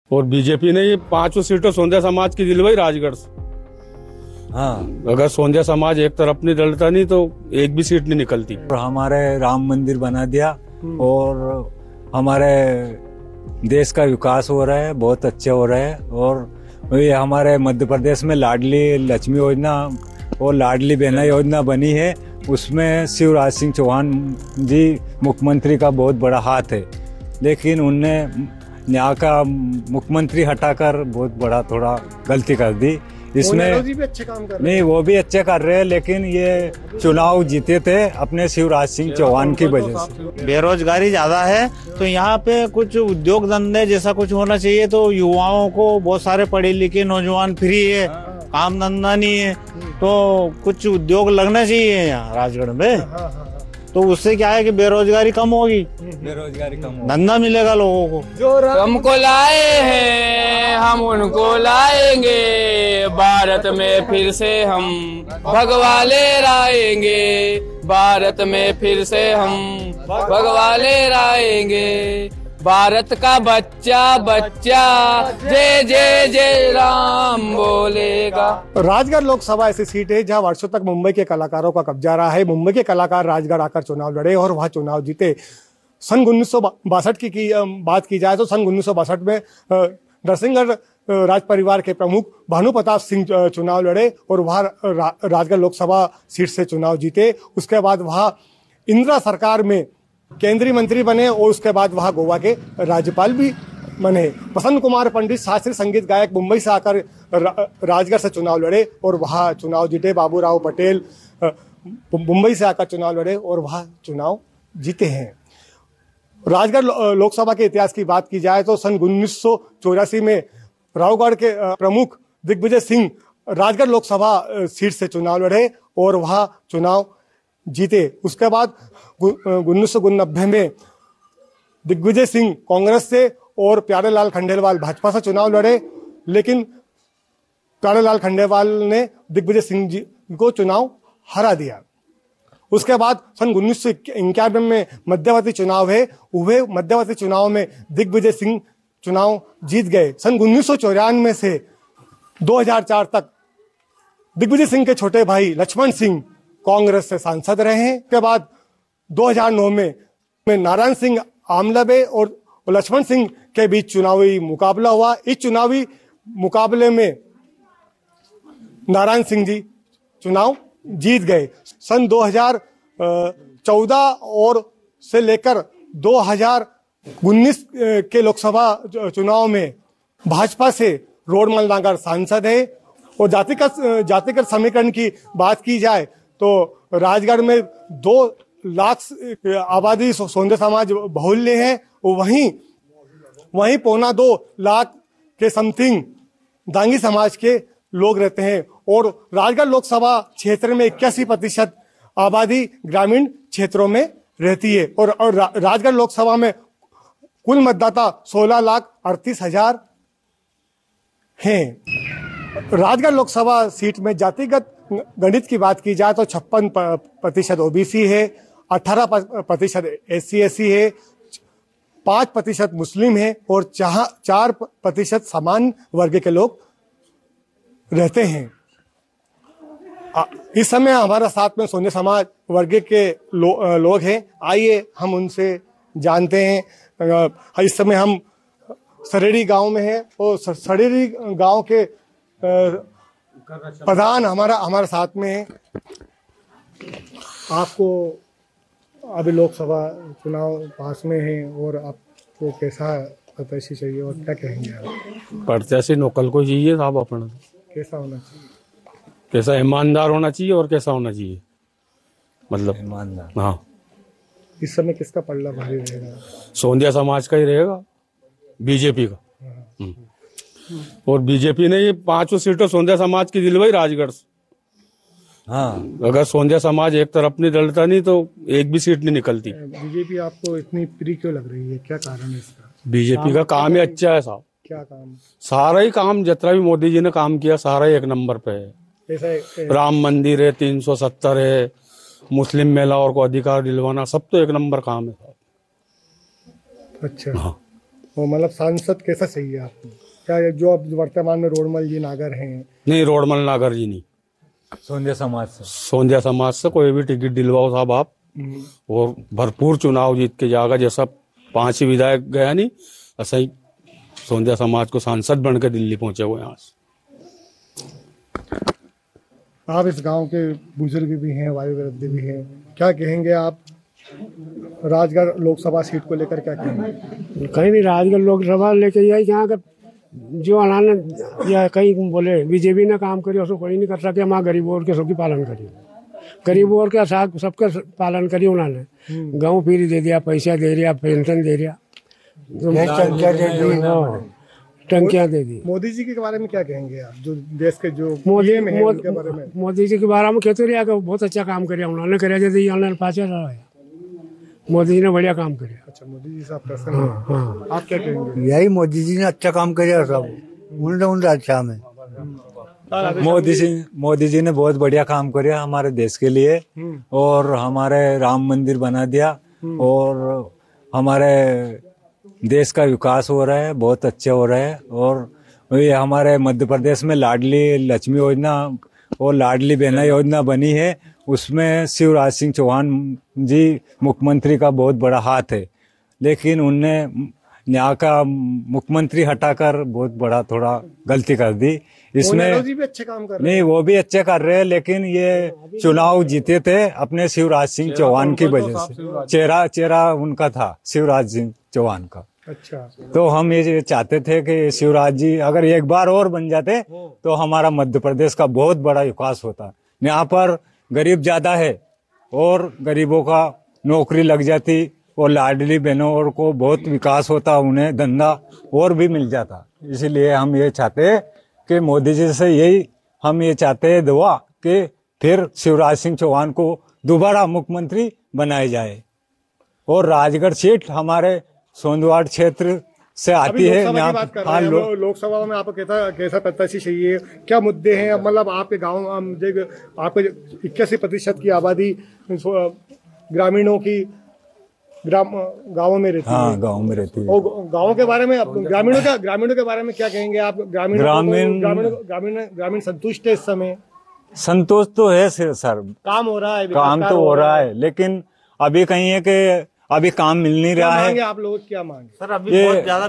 और बीजेपी ने ये 5 सीटें सोंधिया समाज की दिलवाई राजगढ़ से। हाँ, अगर सोंधिया समाज एक तरफ नहीं डलता नहीं तो एक भी सीट नहीं निकलती। और हमारे राम मंदिर बना दिया और हमारे देश का विकास हो रहा है, बहुत अच्छा हो रहा है। और ये हमारे मध्य प्रदेश में लाडली लक्ष्मी योजना और लाडली बहना योजना बनी है, उसमें शिवराज सिंह चौहान जी मुख्यमंत्री का बहुत बड़ा हाथ है, लेकिन उनने यहाँ का मुख्यमंत्री हटाकर बहुत बड़ा थोड़ा गलती कर दी। इसमें भी अच्छे काम कर रहे नहीं, वो भी अच्छे कर रहे हैं, लेकिन ये चुनाव जीते थे अपने शिवराज सिंह चौहान की वजह से। बेरोजगारी ज्यादा है, तो यहाँ पे कुछ उद्योग धंधे जैसा कुछ होना चाहिए। तो युवाओं को, बहुत सारे पढ़े लिखे नौजवान फ्री है, काम धंधा नहीं है, तो कुछ उद्योग लगना चाहिए यहाँ राजगढ़ में। तो उससे क्या है कि बेरोजगारी कम होगी, बेरोजगारी कम होगी, धंधा मिलेगा लोगों को। जो हमको लाए हैं हम उनको लाएंगे, भारत में फिर से हम भगवा ले लाएंगे, भारत में फिर से हम भगवा ले लाएंगे। भारत का बच्चा बच्चा जय जय जय राम बोलेगा। राजगढ़ लोकसभा ऐसी सीट है जहां वर्षों तक मुंबई के कलाकारों का कब्जा रहा है। मुंबई के कलाकार राजगढ़ आकर चुनाव लड़े और वहां चुनाव जीते। सन 1962 की बात की जाए तो सन 1962 में नरसिंहगढ़ राज परिवार के प्रमुख भानु प्रताप सिंह चुनाव लड़े और वहां राजगढ़ लोकसभा सीट से चुनाव जीते। उसके बाद वहां इंदिरा सरकार में केंद्रीय मंत्री बने और उसके बाद वहां गोवा के राज्यपाल भी बने। बसंत कुमार पंडित शास्त्रीय संगीत गायक मुंबई से आकर राजगढ़ से चुनाव लड़े और वहां चुनाव जीते। बाबूराव पटेल मुंबई से आकर चुनाव लड़े और वहां चुनाव जीते हैं। राजगढ़ लोकसभा के इतिहास की बात की जाए तो सन 1984 में रावगढ़ के प्रमुख दिग्विजय सिंह राजगढ़ लोकसभा सीट से चुनाव लड़े और वहां चुनाव जीते। उसके बाद 1999 में दिग्विजय सिंह कांग्रेस से और प्यारेलाल खंडेलवाल भाजपा से चुनाव लड़े, लेकिन प्यारेलाल खंडेलवाल ने दिग्विजय सिंह जी को चुनाव हरा दिया। उसके बाद सन 1991 में मध्यवर्ती चुनाव है, हुए मध्यवर्ती चुनाव में दिग्विजय सिंह चुनाव जीत गए। सन 1994 से 2004 तक दिग्विजय सिंह के छोटे भाई लक्ष्मण सिंह कांग्रेस से सांसद रहे हैं। के बाद 2009 में नारायण सिंह आमलबे और लक्ष्मण सिंह के बीच चुनावी मुकाबला हुआ। इस चुनावी मुकाबले में नारायण सिंह जी चुनाव जीत गए। सन 2014 और से लेकर 2019 के लोकसभा चुनाव में भाजपा से रोडमल नागर सांसद है। और जातिगत समीकरण की बात की जाए तो राजगढ़ में 2 लाख आबादी सोंधिया समाज बाहुल्य है, वहीं 1.25 लाख के समथिंग दांगी समाज के लोग रहते हैं। और राजगढ़ लोकसभा क्षेत्र में 81% आबादी ग्रामीण क्षेत्रों में रहती है। और राजगढ़ लोकसभा में कुल मतदाता 16,38,000 हैं। राजगढ़ लोकसभा सीट में जातिगत गणित की बात की जाए तो 56% ओबीसी है, 18% SC/SC है, 5% मुस्लिम है और 4% सामान्य वर्ग के लोग रहते हैं। इस समय हमारा साथ में सोंधिया समाज वर्ग के लोग हैं। आइए हम उनसे जानते हैं। इस समय हम सरेड़ी गांव में हैं और सरेड़ी गांव के प्रधान हमारा साथ में है। आपको अभी लोकसभा चुनाव पास में है और आपको कैसा प्रत्याशी चाहिए और क्या कहेंगे आप? प्रत्याशी नौकल को चाहिए साहब अपना। कैसा होना चाहिए? कैसा ईमानदार होना चाहिए और कैसा होना चाहिए, मतलब ईमानदार। हाँ, इस समय किसका पलड़ा भारी रहेगा? सोंधिया समाज का ही रहेगा, बीजेपी का। और बीजेपी ने ये 5 सीटें सोंधिया समाज की दिलवाई राजगढ़ से। हाँ, अगर सोंधिया समाज एक तरफ नहीं डलता नहीं तो एक भी सीट नहीं निकलती। बीजेपी आपको इतनी प्रिय क्यों लग रही है? क्या कारण है इसका? बीजेपी का काम ही अच्छा है साहब। क्या काम? सारा ही काम जितना भी मोदी जी ने काम किया सारा ही 1 नंबर पे है। राम मंदिर है, 370 है, मुस्लिम महिलाओं को अधिकार दिलवाना, सब तो 1 नंबर काम है साहब। अच्छा। हाँ। वो मतलब सांसद कैसा चाहिए आपको? क्या ये जो अब वर्तमान में रोडमल जी नागर हैं? नहीं, रोडमल नागर जी नहीं, सोंधिया समाज से। सोंधिया समाज से कोई भी टिकट दिलवाओ साहब आप, और भरपूर चुनाव जीत के जाएगा। जैसा 5 ही विधायक गया नहीं, ऐसा ही सोंधिया समाज को सांसद बनकर दिल्ली पहुंचे हुए यहाँ से। आप इस गांव के बुजुर्ग भी हैं, वायु वृद्ध भी हैं, क्या कहेंगे आप राजगढ़ लोकसभा सीट को लेकर? क्या कहेंगे? कहीं भी राजगढ़ लोकसभा लेके यही यहाँ का जो अनाने या कहीं बोले बीजेपी ने काम करी उसको कोई नहीं कर सके। हमारे गरीबों और के सबकी पालन करी, गरीबों और के सबके पालन करी उन्होंने। गाँव फ्री दे दिया, पैसा दे दिया, पेंशन दे दिया, टंकियां दे दी। मोदी जी के बारे में क्या कहेंगे आप, जो देश के जो मोदी जी के बारे में कहते रहा बहुत अच्छा काम करे उन्होंने, करे जैसे ऑनलाइन पाचा रहा है, मोदी जी ने बढ़िया काम करे। अच्छा, मोदी जी साहब प्रसन्न हैं। हाँ। आप क्या कहेंगे? यही मोदी जी ने अच्छा काम किया सब उन अच्छा में। मोदी जी ने बहुत बढ़िया काम किया हमारे देश के लिए, और हमारे राम मंदिर बना दिया, और हमारे देश का विकास हो रहा है, बहुत अच्छा हो रहा है। और ये हमारे मध्य प्रदेश में लाडली लक्ष्मी योजना और लाडली बहना योजना बनी है, उसमें शिवराज सिंह चौहान जी मुख्यमंत्री का बहुत बड़ा हाथ है, लेकिन उनने यहाँ का मुख्यमंत्री हटाकर बहुत बड़ा थोड़ा गलती कर दी इसमें। जी भी अच्छे काम कर रहे हैं। नहीं, वो भी अच्छे कर रहे हैं, लेकिन ये चुनाव जीते थे अपने शिवराज सिंह चौहान की वजह से। चेहरा उनका था शिवराज सिंह चौहान का। अच्छा, तो हम ये चाहते थे कि शिवराज जी अगर एक बार और बन जाते तो हमारा मध्य प्रदेश का बहुत बड़ा विकास होता। यहाँ पर गरीब ज्यादा है और गरीबों का नौकरी लग जाती, और लाडली बहनों को बहुत विकास होता, उन्हें धंधा और भी मिल जाता। इसीलिए हम ये चाहते हैं कि मोदी जी से यही हम ये चाहते हैं दुआ कि फिर शिवराज सिंह चौहान को दोबारा मुख्यमंत्री बनाया जाए। और राजगढ़ सीट हमारे सोनवाड़ क्षेत्र से आती है। लोकसभा में आपको कैसा प्रत्याशी चाहिए? क्या मुद्दे हैं? मतलब आपके गाँव, आपके 81% की आबादी ग्रामीणों की गाँवों में रहती है। हाँ, गाँव में रहती है। और गाँव के बारे में ग्रामीणों के बारे में क्या कहेंगे आप? ग्रामीण संतुष्ट है इस समय? संतोष तो है सर, काम हो रहा है, काम तो हो रहा है, लेकिन अभी कहीं है कि अभी काम मिल नहीं रहा है। आप लोग क्या मांगे? सर, अभी बहुत ज्यादा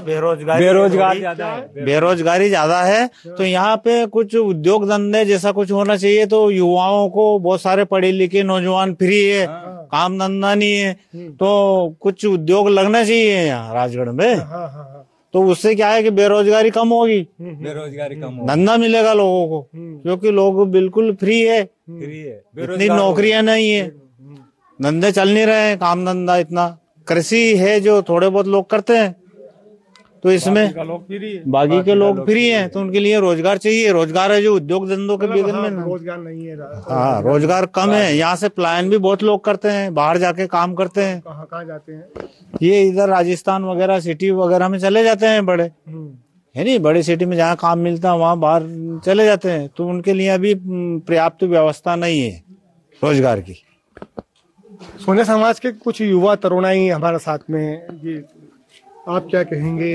बेरोजगारी ज्यादा है, तो यहाँ पे कुछ उद्योग धंधे जैसा कुछ होना चाहिए। तो युवाओं को, बहुत सारे पढ़े लिखे नौजवान फ्री है, काम धंधा नहीं है, तो कुछ उद्योग लगना चाहिए यहाँ राजगढ़ में। तो उससे क्या है कि बेरोजगारी कम होगी, धंधा मिलेगा लोगों को, क्योंकि लोग बिल्कुल फ्री है, इतनी नौकरियां नहीं है, धंधे चल नहीं रहे हैं, काम धंधा इतना। कृषि है जो थोड़े बहुत लोग करते हैं, तो इसमें बाकी के लोग फ्री हैं, तो उनके लिए रोजगार चाहिए। रोजगार है जो उद्योग धंधों के बिगन में रोजगार नहीं है। हाँ, रोजगार कम है। यहाँ से पलायन भी बहुत लोग करते हैं, बाहर जाके काम करते हैं। कहाँ जाते हैं? ये इधर राजस्थान वगैरह सिटी वगैरह में चले जाते हैं, बड़े है नहीं, बड़ी सिटी में जहाँ काम मिलता है वहाँ बाहर चले जाते हैं। तो उनके लिए अभी पर्याप्त व्यवस्था नहीं है रोजगार की। सोने समाज के कुछ युवा तरुणाई हमारे साथ में, ये आप क्या कहेंगे?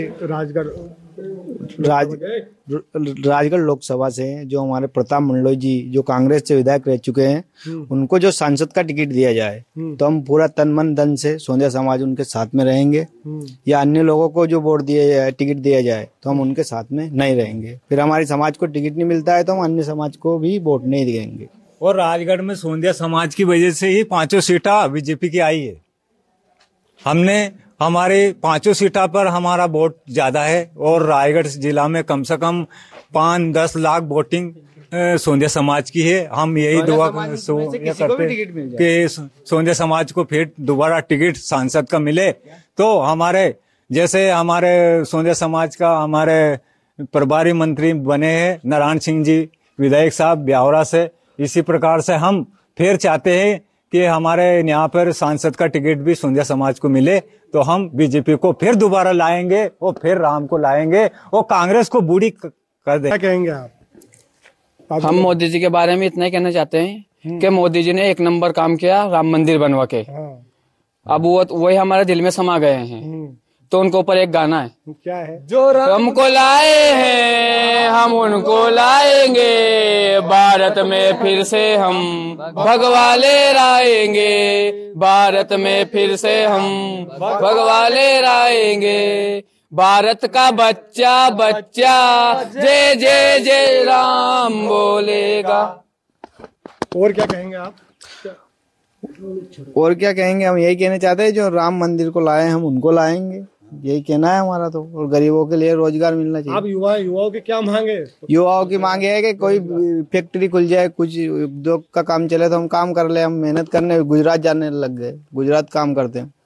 राजगढ़ लोकसभा से जो हमारे प्रताप मंडलोई जी जो कांग्रेस से विधायक रह चुके हैं, उनको जो सांसद का टिकट दिया जाए तो हम पूरा तन मन धन से सोंधिया समाज उनके साथ में रहेंगे। या अन्य लोगों को जो वोट दिया जाए, टिकट दिया जाए, तो हम उनके साथ में नहीं रहेंगे। फिर हमारी समाज को टिकट नहीं मिलता है तो हम अन्य समाज को भी वोट नहीं देंगे। और राजगढ़ में सोंधिया समाज की वजह से ही 5 सीटा बीजेपी की आई है। हमारे 5 सीटा पर हमारा वोट ज्यादा है, और रायगढ़ जिला में कम से कम 5-10 लाख वोटिंग सोंधिया समाज की है। हम यही दुआ करते कि सोंधिया समाज को फिर दोबारा टिकट सांसद का मिले, तो हमारे जैसे हमारे सोंधिया समाज का हमारे प्रभारी मंत्री बने हैं नारायण सिंह जी विधायक साहब ब्यावरा से, इसी प्रकार से हम फिर चाहते हैं कि हमारे यहाँ पर सांसद का टिकट भी सोंधिया समाज को मिले, तो हम बीजेपी को फिर दोबारा लाएंगे और फिर राम को लाएंगे और कांग्रेस को बूढ़ी कर देंगे। क्या कहेंगे आप? हम मोदी जी के बारे में इतना ही कहना चाहते हैं कि मोदी जी ने 1 नंबर काम किया राम मंदिर बनवा के। अब वही हमारे दिल में समा गए हैं तो उनके ऊपर एक गाना है, क्या है? जो हमको लाए हैं हम उनको लाएंगे, भारत में फिर से हम भगवा ले लाएंगे, भारत में फिर से हम भगवा ले लाएंगे। भारत का बच्चा बच्चा जय जय जय राम बोलेगा। और क्या कहेंगे आप? और क्या कहेंगे, हम यही कहना चाहते हैं जो राम मंदिर को लाए हम उनको लाएंगे, यही कहना है हमारा तो। और गरीबों के लिए रोजगार मिलना चाहिए। आप युवाओं की क्या मांगे? युवाओं की मांग है कि कोई फैक्ट्री खुल जाए, कुछ उद्योग का काम चले तो हम काम कर ले। हम मेहनत करने गुजरात जाने लग गए, गुजरात काम करते हैं।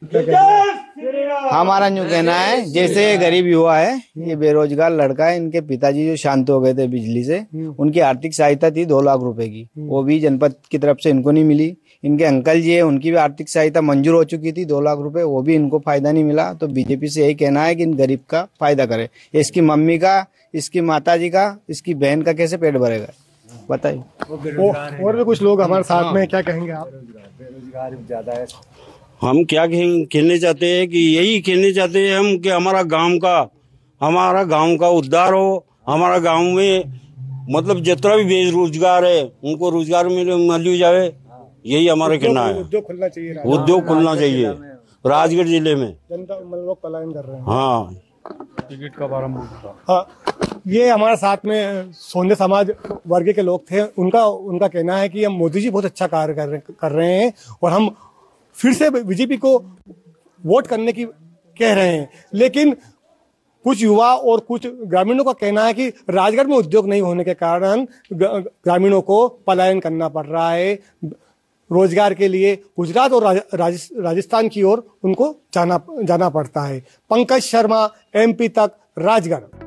हमारा यूँ कहना है, जैसे गरीब युवा है, ये बेरोजगार लड़का है, इनके पिताजी जो शांत हो गए थे बिजली से, उनकी आर्थिक सहायता थी 2 लाख रुपए की, वो भी जनपद की तरफ से इनको नहीं मिली। इनके अंकल जी है, उनकी भी आर्थिक सहायता मंजूर हो चुकी थी 2 लाख रुपए, वो भी इनको फायदा नहीं मिला। तो बीजेपी से यही कहना है कि इन गरीब का फायदा करे। इसकी मम्मी का, इसकी माताजी का, इसकी बहन का कैसे पेट भरेगा बताइए। और भी कुछ लोग हमारे साथ में, क्या कहेंगे आप? बेरोजगार ज्यादा है। हम क्या कहने चाहते हैं कि यही कहने चाहते हैं हम कि हमारा गांव का उद्धार हो। हमारा गांव में मतलब जितना भी बेरोजगार है उनको रोजगार मिल जाए, यही हमारा कहना है। उद्योग खुलना चाहिए, उद्योग खुलना चाहिए राजगढ़ जिले में। जनता लोग पलायन कर रहे हैं। हाँ, टिकट का बारे में। हाँ, ये हमारे साथ में सोंदे समाज वर्ग के लोग थे। उनका कहना है कि हम मोदी जी बहुत अच्छा कार्य कर रहे हैं और हम फिर से बीजेपी को वोट करने की कह रहे हैं। लेकिन कुछ युवा और कुछ ग्रामीणों का कहना है कि राजगढ़ में उद्योग नहीं होने के कारण ग्रामीणों को पलायन करना पड़ रहा है। रोजगार के लिए गुजरात और राजस्थान की ओर उनको जाना पड़ता है। पंकज शर्मा, MP तक, राजगढ़।